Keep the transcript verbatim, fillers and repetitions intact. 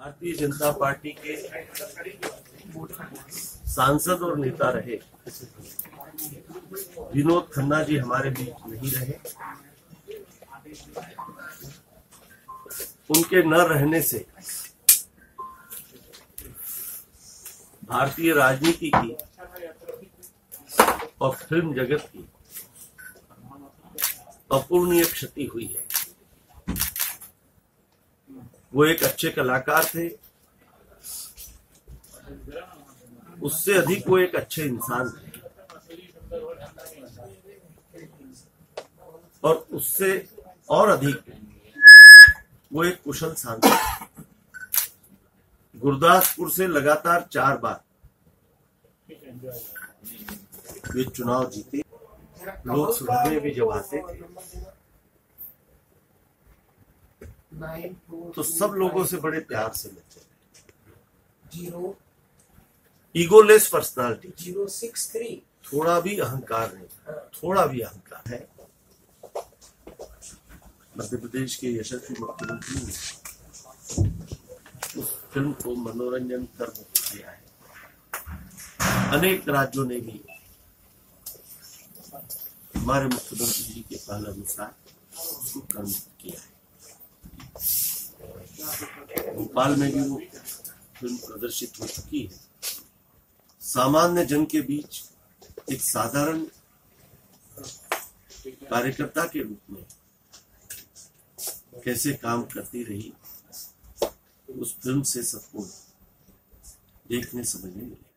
Bharatiya Janata party के सांसद और नेता रहे विनोद खन्ना जी हमारे बीच नहीं रहे। उनके न रहने से भारतीय राजनीति की और फिल्म जगत की अपूर्णीय क्षति हुई है। वो एक अच्छे कलाकार थे, उससे अधिक वो एक अच्छे इंसान थे और उससे और अधिक वो एक कुशल सांसद। गुरदासपुर से लगातार चार बार वे चुनाव जीते। लोकसभा में भी जब आते थे तो सब लोगों से बड़े प्यार से मिलते थे। Egoless personality, zero six three थोड़ा भी अहंकार नहीं, थोड़ा भी अहंकार है। मध्य प्रदेश के यशस्वी मुख्यमंत्री ने उस फिल्म को मनोरंजन कर मुक्त किया है। अनेक राज्यों ने भी हमारे मुख्यमंत्री जी के पहल अनुसार उसको कर मुक्त किया है। भोपाल में भी वो फिल्म प्रदर्शित हो चुकी है। सामान्य जन के बीच एक साधारण कार्यकर्ता के रूप में कैसे काम करती रही, उस फिल्म से सबको देखने समझने मिले।